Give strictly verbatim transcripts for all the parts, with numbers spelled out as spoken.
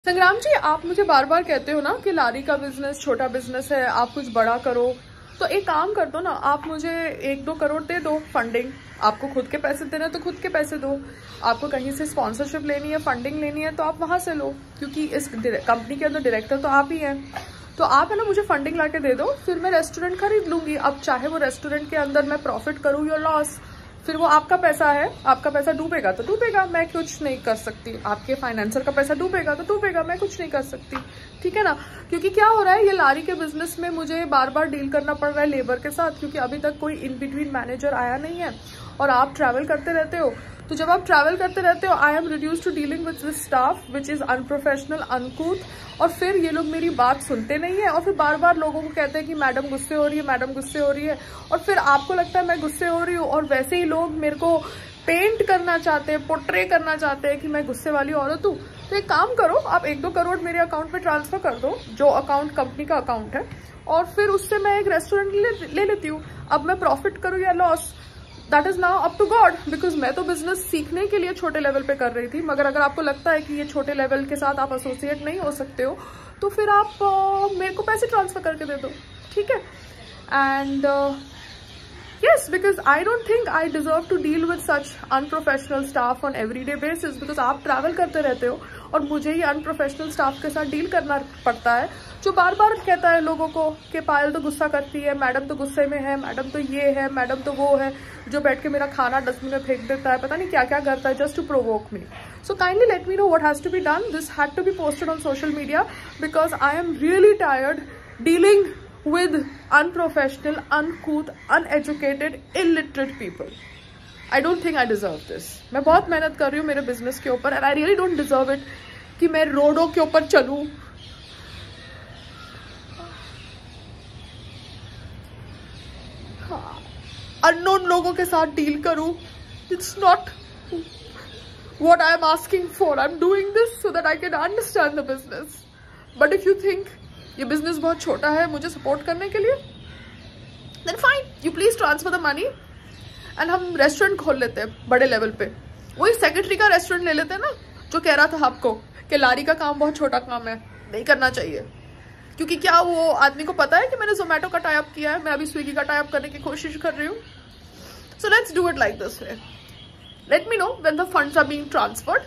संग्राम जी, आप मुझे बार बार कहते हो ना कि लारी का बिजनेस छोटा बिजनेस है, आप कुछ बड़ा करो। तो एक काम कर दो ना, आप मुझे एक दो करोड़ दे दो फंडिंग। आपको खुद के पैसे देना है तो खुद के पैसे दो, आपको कहीं से स्पॉन्सरशिप लेनी है, फंडिंग लेनी है तो आप वहां से लो, क्योंकि इस कंपनी के अंदर डायरेक्टर तो आप ही हैं। तो आप है ना मुझे फंडिंग ला के दे दो, फिर मैं रेस्टोरेंट खरीद लूंगी। अब चाहे वो रेस्टोरेंट के अंदर मैं प्रॉफिट करूँ या लॉस, फिर वो आपका पैसा है। आपका पैसा डूबेगा तो डूबेगा, मैं कुछ नहीं कर सकती। आपके फाइनेंसर का पैसा डूबेगा तो डूबेगा, मैं कुछ नहीं कर सकती। ठीक है ना? क्योंकि क्या हो रहा है, ये लारी के बिजनेस में मुझे बार बार डील करना पड़ रहा है लेबर के साथ, क्योंकि अभी तक कोई इन बिटवीन मैनेजर आया नहीं है। और आप ट्रैवल करते रहते हो, तो जब आप ट्रैवल करते रहते हो, I am reduced to dealing with this staff which is unprofessional, uncouth. और फिर ये लोग मेरी बात सुनते नहीं है, और फिर बार बार लोगों को कहते हैं कि मैडम गुस्से हो रही है, मैडम गुस्से हो रही है। और फिर आपको लगता है मैं गुस्से हो रही हूँ, और वैसे ही लोग मेरे को पेंट करना चाहते हैं, पोर्ट्रे करना चाहते हैं कि मैं गुस्से वाली औरत हूँ। तो एक काम करो, आप एक दो करोड़ मेरे अकाउंट में ट्रांसफर कर दो, जो अकाउंट कंपनी का अकाउंट है, और फिर उससे मैं एक रेस्टोरेंट ले, ले लेती हूँ। अब मैं प्रॉफिट करूँ या loss, that is now up to God, because मैं तो बिजनेस सीखने के लिए छोटे लेवल पे कर रही थी। मगर अगर आपको लगता है कि ये छोटे लेवल के साथ आप एसोसिएट नहीं हो सकते हो, तो फिर आप uh, मेरे को पैसे ट्रांसफर करके दे दो, ठीक है? And yes, because I don't think I deserve to deal with such unprofessional staff on everyday basis, because आप ट्रैवल करते रहते हो और मुझे ही अनप्रोफेशनल स्टाफ के साथ डील करना पड़ता है, जो बार बार कहता है लोगों को कि पायल तो गुस्सा करती है, मैडम तो गुस्से में है, मैडम तो ये है, मैडम तो वो है, जो बैठ के मेरा खाना डस्टबिन में फेंक देता है, पता नहीं क्या क्या करता है just to provoke me. So kindly let me know what has to be done. This had to be posted on social media because I am really tired dealing with unprofessional, uncouth, uneducated, illiterate people. I don't think I deserve this. मैं बहुत मेहनत कर रही हूँ मेरे business के ऊपर, and I really don't deserve it कि मैं रोडों के ऊपर चलूँ, अननोन लोगों के साथ डील करूँ। It's not what I am asking for. I'm doing this so that I can understand the business. But if you think ये बिजनेस बहुत छोटा है मुझे सपोर्ट करने के लिए, then fine, you please transfer the money and हम restaurant खोल लेते हैं बड़े लेवल पे। वही सेक्रेटरी का रेस्टोरेंट ले लेते हैं ना, जो कह रहा था आपको कि लारी का काम बहुत छोटा काम है, नहीं करना चाहिए। क्योंकि क्या वो आदमी को पता है कि मैंने जोमेटो का टाई अप किया है, मैं अभी स्विगी का टाई अप करने की कोशिश कर रही हूँ। So let's do it like this way. Let me know when the funds are being transferred,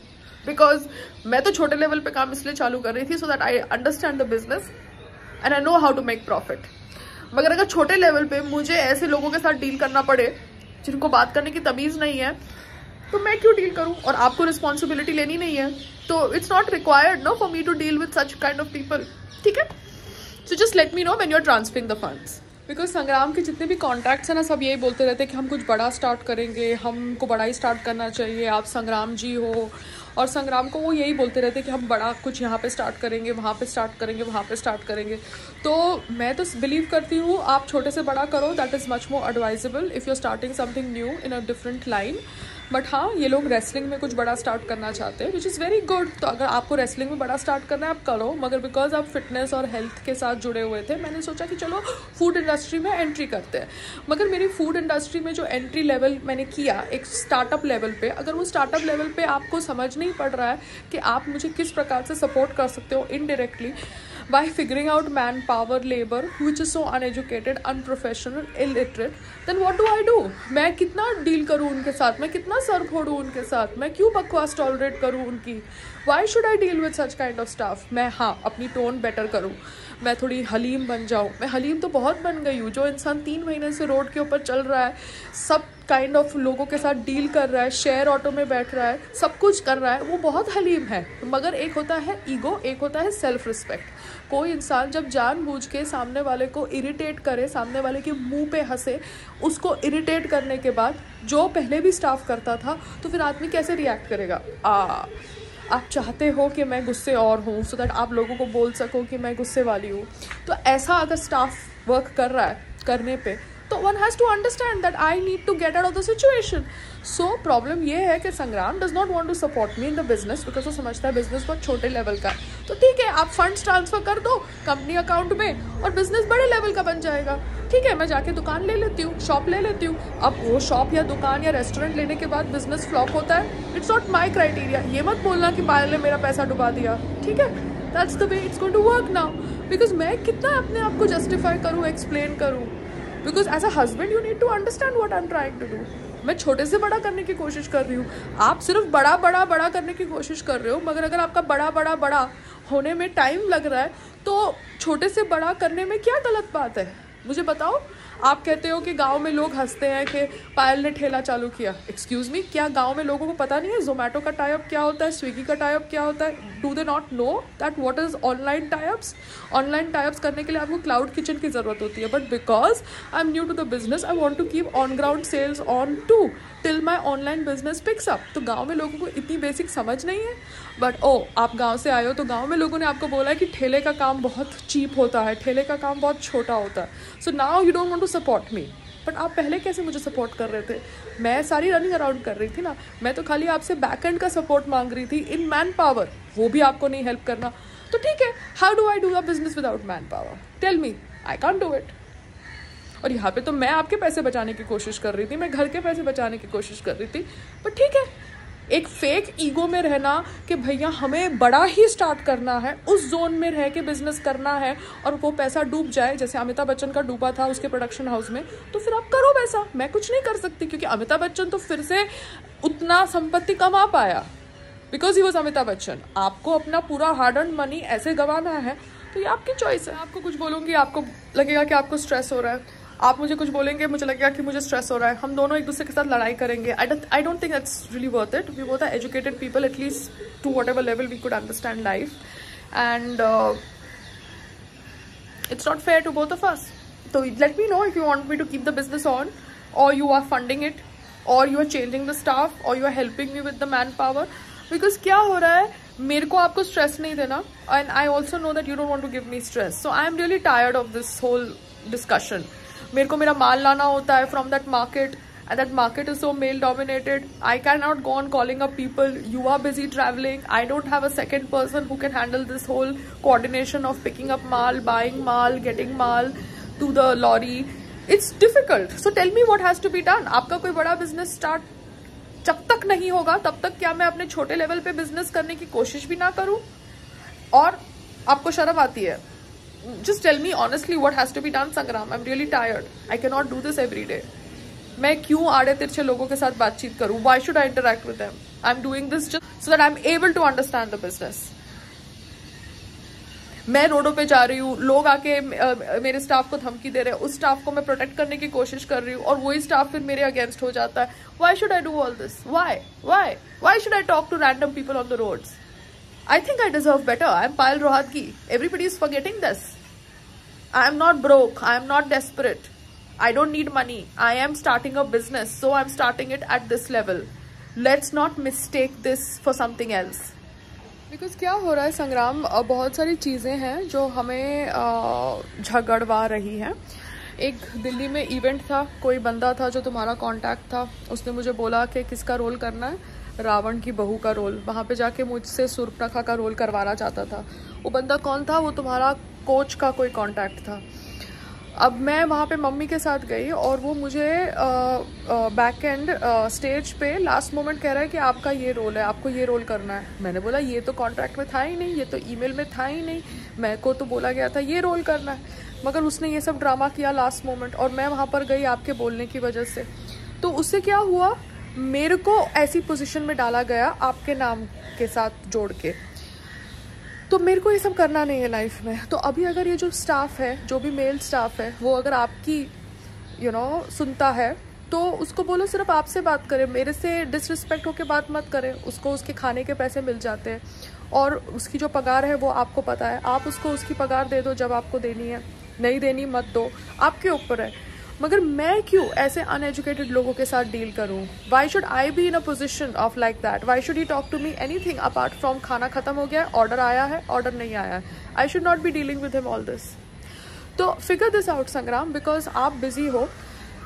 because मैं तो छोटे लेवल पे काम इसलिए चालू कर रही थी so that I understand the business and I know how to make profit. मगर अगर छोटे लेवल पे मुझे ऐसे लोगों के साथ डील करना पड़े जिनको बात करने की तमीज नहीं है, तो मैं क्यों डील करूं? और आपको रिस्पॉन्सिबिलिटी लेनी नहीं है, तो it's not required no for me to deal with such kind of people, ठीक है? So just let me know when you are transferring the funds. Because Sangram के जितने भी कॉन्टैक्ट्स हैं ना, सब यही बोलते रहते हैं कि हम कुछ बड़ा स्टार्ट करेंगे, हमको बड़ा ही स्टार्ट करना चाहिए, आप संग्राम जी हो। और संग्राम को वो यही बोलते रहते हैं कि हम बड़ा कुछ यहाँ पे स्टार्ट करेंगे, वहाँ पे स्टार्ट करेंगे, वहाँ पे स्टार्ट करेंगे। तो मैं तो बिलीव करती हूँ आप छोटे से बड़ा करो, that is much more advisable if you are starting something new in a different line. But हाँ, ये लोग रेसलिंग में कुछ बड़ा स्टार्ट करना चाहते हैं, विच इज़ वेरी गुड। तो अगर आपको रेसलिंग में बड़ा स्टार्ट करना है आप करो, मगर बिकॉज आप फिटनेस और हेल्थ के साथ जुड़े हुए थे, मैंने सोचा कि चलो फूड इंडस्ट्री में एंट्री करते हैं। मगर मेरी फूड इंडस्ट्री में जो एंट्री लेवल मैंने किया एक स्टार्टअप लेवल पे, अगर वो स्टार्टअप लेवल पे आपको समझ नहीं पड़ रहा है कि आप मुझे किस प्रकार से सपोर्ट कर सकते हो indirectly by figuring out manpower labour which is so uneducated, unprofessional, illiterate, then what do I do? मैं कितना डील करूँ उनके साथ, मैं कितना सर फोड़ूँ उनके साथ, मैं क्यों बकवास टॉलरेट करूँ उनकी? Why should I deal with such kind of staff? मैं हाँ अपनी टोन बेटर करूँ, मैं थोड़ी हलीम बन जाऊँ। मैं हलीम तो बहुत बन गई हूँ। जो इंसान तीन महीने से रोड के ऊपर चल रहा है, सब काइंड ऑफ लोगों के साथ डील कर रहा है, शेयर ऑटो में बैठ रहा है, सब कुछ कर रहा है, वो बहुत हलीम है। मगर एक होता है ईगो, एक होता है सेल्फ रिस्पेक्ट। कोई इंसान जब जानबूझ के सामने वाले को इरिटेट करे, सामने वाले के मुंह पे हंसे, उसको इरिटेट करने के बाद जो पहले भी स्टाफ करता था, तो फिर आदमी कैसे रिएक्ट करेगा? आ आप चाहते हो कि मैं गुस्से और हूँ सो दैट आप लोगों को बोल सको कि मैं गुस्से वाली हूँ। तो ऐसा अगर स्टाफ वर्क कर रहा है करने पे, तो one has to understand that I need to get out of the situation. So problem ये है कि Sangram does not want to support me in the business because वो समझता है बिजनेस बहुत छोटे लेवल का है. तो ठीक है, आप फंड्स ट्रांसफर कर दो कंपनी अकाउंट में और बिजनेस बड़े लेवल का बन जाएगा. ठीक है, मैं जाके दुकान ले लेती हूँ, शॉप ले लेती हूँ. अब वो शॉप या दुकान या रेस्टोरेंट लेने के बाद बिजनेस फ्लॉप होता है, इट्स नॉट माई क्राइटेरिया. ये मत बोलना कि पायल ने मेरा पैसा डुबा दिया. ठीक है, that's the way it's going to work now. Because मैं कितना अपने आप को जस्टिफाई करूँ, एक्सप्लेन करूँ. Because as a husband you need to understand what I am trying to do. मैं छोटे से बड़ा करने की कोशिश कर रही हूँ, आप सिर्फ बड़ा बड़ा बड़ा करने की कोशिश कर रहे हो. मगर अगर आपका बड़ा बड़ा बड़ा होने में टाइम लग रहा है तो छोटे से बड़ा करने में क्या गलत बात है, मुझे बताओ. आप कहते हो कि गांव में लोग हंसते हैं कि पायल ने ठेला चालू किया. एक्सक्यूज मी, क्या गांव में लोगों को पता नहीं है जोमेटो का टाई अप क्या होता है, स्विगी का टाई अप क्या होता है? Do they not know that what is online tie ups? Online tie ups करने के लिए आपको क्लाउड किचन की जरूरत होती है. But because I am new to the business I want to keep on ground sales on to till my online business picks up. तो गाँव में लोगों को इतनी बेसिक समझ नहीं है. बट ओ आप गाँव से आए हो तो गाँव में लोगों ने आपको बोला है कि ठेले का काम बहुत चीप होता है, ठेले का काम बहुत छोटा होता है. So now you don't want to support me. But आप पहले कैसे मुझे सपोर्ट कर रहे थे? मैं सारी रनिंग अराउंड कर रही थी ना. मैं तो खाली आपसे बैक एंड का सपोर्ट मांग रही थी इन मैन पावर. वो भी आपको नहीं हेल्प करना. तो ठीक है, how do I do a business without manpower? Tell me, I can't do it. और यहाँ पे तो मैं आपके पैसे बचाने की कोशिश कर रही थी, मैं घर के पैसे बचाने की कोशिश कर रही थी. बट ठीक है, एक फेक ईगो में रहना कि भैया हमें बड़ा ही स्टार्ट करना है, उस जोन में रह के बिजनेस करना है और वो पैसा डूब जाए जैसे अमिताभ बच्चन का डूबा था उसके प्रोडक्शन हाउस में, तो फिर आप करो वैसा. मैं कुछ नहीं कर सकती क्योंकि अमिताभ बच्चन तो फिर से उतना संपत्ति कमा पाया because he was Amitabh Bachchan. आपको अपना पूरा हार्ड अर्न मनी ऐसे गंवाना है तो ये आपकी चॉइस है. आपको कुछ बोलूँगी, आपको लगेगा कि आपको स्ट्रेस हो रहा है. आप मुझे कुछ बोलेंगे, मुझे लगेगा कि मुझे स्ट्रेस हो रहा है. हम दोनों एक दूसरे के साथ लड़ाई करेंगे. I don't I don't think that's really worth it. We both are educated people, at least to whatever level we could understand life. And it's not fair to both of us. तो let me know if you want me to keep the business on, और you are funding it, और you are changing the staff, और you are helping me with the manpower. Because क्या हो रहा है, मेरे को आपको स्ट्रेस नहीं देना, and I also know that you don't want to give me stress. So I am really tired of this whole discussion. मेरे को मेरा माल लाना होता है from that market, and that market is so male dominated. I cannot go on calling up people. You are busy traveling. I don't have a second person who can handle this whole coordination of picking up mal, buying mal, getting mal to the lorry. It's difficult. So tell me what has to be done. आपका कोई बड़ा business start जब तक नहीं होगा तब तक क्या मैं अपने छोटे लेवल पे बिजनेस करने की कोशिश भी ना करूं? और आपको शर्म आती है? Just tell me honestly what has to be done, Sangram. I'm really tired. I cannot do this every day. मैं क्यों आड़े तिरछे लोगों के साथ बातचीत करूं? Why should I interact with them? I'm doing this just so that I'm able to understand the business. मैं रोडों पे जा रही हूँ, लोग आके मेरे स्टाफ को धमकी दे रहे हैं, उस स्टाफ को मैं प्रोटेक्ट करने की कोशिश कर रही हूँ और वही स्टाफ फिर मेरे अगेंस्ट हो जाता है. Why should I do all this? Why? Why? Why should I talk to random people on the roads? I think I deserve better. I'm Payal Rohatgi. Everybody is forgetting this. I am not broke. I am not desperate. I don't need money. I am starting a business, so I'm starting it at this level. Let's not mistake this for something else. Because क्या हो रहा है संग्राम, बहुत सारी चीज़ें हैं जो हमें झगड़वा रही हैं. एक दिल्ली में इवेंट था, कोई बंदा था जो तुम्हारा कांटेक्ट था, उसने मुझे बोला कि किसका रोल करना है, रावण की बहू का रोल. वहाँ पे जाके मुझसे सूर्पनखा का रोल करवाना चाहता था. वो बंदा कौन था? वो तुम्हारा कोच का कोई कांटेक्ट था. अब मैं वहाँ पे मम्मी के साथ गई और वो मुझे बैक एंड स्टेज पे लास्ट मोमेंट कह रहा है कि आपका ये रोल है, आपको ये रोल करना है. मैंने बोला ये तो कॉन्ट्रैक्ट में था ही नहीं, ये तो ईमेल में था ही नहीं, मैं को तो बोला गया था ये रोल करना है. मगर उसने ये सब ड्रामा किया लास्ट मोमेंट और मैं वहाँ पर गई आपके बोलने की वजह से. तो उससे क्या हुआ, मेरे को ऐसी पोजीशन में डाला गया आपके नाम के साथ जोड़ के. तो मेरे को ये सब करना नहीं है लाइफ में. तो अभी अगर ये जो स्टाफ है, जो भी मेल स्टाफ है, वो अगर आपकी यू नो सुनता है तो उसको बोलो सिर्फ आपसे बात करे, मेरे से डिसरिस्पेक्ट होके बात मत करे. उसको उसके खाने के पैसे मिल जाते हैं और उसकी जो पगार है वो आपको पता है. आप उसको उसकी पगार दे दो जब आपको देनी है, नहीं देनी मत दो, आपके ऊपर है. मगर मैं क्यों ऐसे अनएजुकेटेड लोगों के साथ डील करूं? Why should I be in a position of like that? Why should he talk to me anything apart from खाना खत्म हो गया है, ऑर्डर आया है, ऑर्डर नहीं आया है. I should not be dealing with him all this. तो figure this out Sangram, because आप बिजी हो.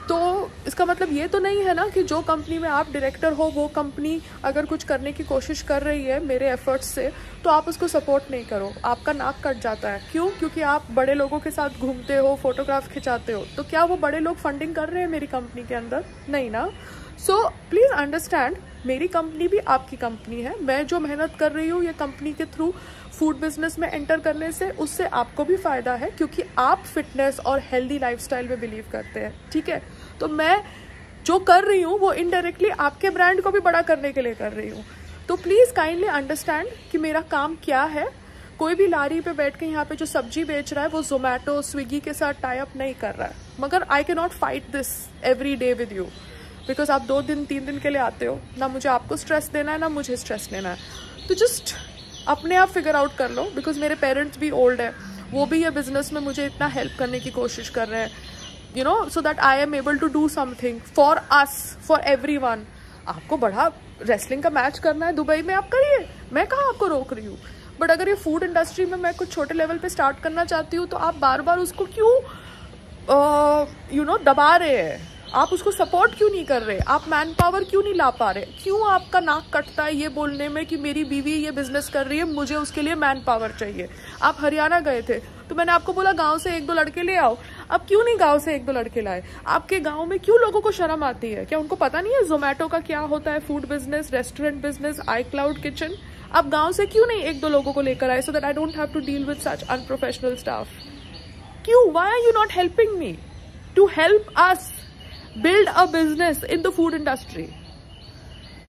तो इसका मतलब ये तो नहीं है ना कि जो कंपनी में आप डायरेक्टर हो वो कंपनी अगर कुछ करने की कोशिश कर रही है मेरे एफर्ट्स से तो आप उसको सपोर्ट नहीं करो, आपका नाक कट जाता है। क्यों? क्योंकि आप बड़े लोगों के साथ घूमते हो, फोटोग्राफ खिंचाते हो, तो क्या वो बड़े लोग फंडिंग कर रहे हैं मेरी कंपनी के अंदर? नहीं ना। सो प्लीज़ अंडरस्टैंड, मेरी कंपनी भी आपकी कंपनी है। मैं जो मेहनत कर रही हूँ ये कंपनी के थ्रू फूड बिजनेस में एंटर करने से, उससे आपको भी फ़ायदा है क्योंकि आप फिटनेस और हेल्दी लाइफस्टाइल में बिलीव करते हैं, ठीक है? तो मैं जो कर रही हूँ वो इनडायरेक्टली आपके ब्रांड को भी बड़ा करने के लिए कर रही हूँ। तो प्लीज़ काइंडली अंडरस्टैंड कि मेरा काम क्या है। कोई भी लारी पे बैठ के यहाँ पे जो सब्जी बेच रहा है वो जोमेटो स्विगी के साथ टाई अप नहीं कर रहा है, मगर I can not fight this every day with you because आप दो दिन तीन दिन के लिए आते हो, ना मुझे आपको स्ट्रेस देना है ना मुझे स्ट्रेस लेना है। तो जस्ट अपने आप फिगर आउट कर लो, बिकॉज मेरे पेरेंट्स भी ओल्ड है, वो भी ये बिजनेस में मुझे इतना हेल्प करने की कोशिश कर रहे हैं, you know, so that I am able to do something for us, for everyone. आपको बड़ा रेसलिंग का मैच करना है दुबई में, आप करिए, मैं कहाँ आपको रोक रही हूँ। बट अगर ये फूड इंडस्ट्री में मैं कुछ छोटे लेवल पे स्टार्ट करना चाहती हूँ तो आप बार बार उसको क्यों यू नो दबा रहे हैं? आप उसको सपोर्ट क्यों नहीं कर रहे? आप मैन पावर क्यों नहीं ला पा रहे? क्यों आपका नाक कटता है ये बोलने में कि मेरी बीवी ये बिजनेस कर रही है, मुझे उसके लिए मैन पावर चाहिए? आप हरियाणा गए थे तो मैंने आपको बोला गांव से एक दो लड़के ले आओ, आप क्यों नहीं गांव से एक दो लड़के लाए? आपके गांव में क्यों लोगों को शर्म आती है? क्या उनको पता नहीं है जोमेटो का क्या होता है, food business, restaurant business, I cloud kitchen? आप गांव से क्यों नहीं एक दो लोगों को लेकर आए so that I don't have to deal with such unprofessional staff? क्यों? Why are you not helping me to help us build a business in the food industry?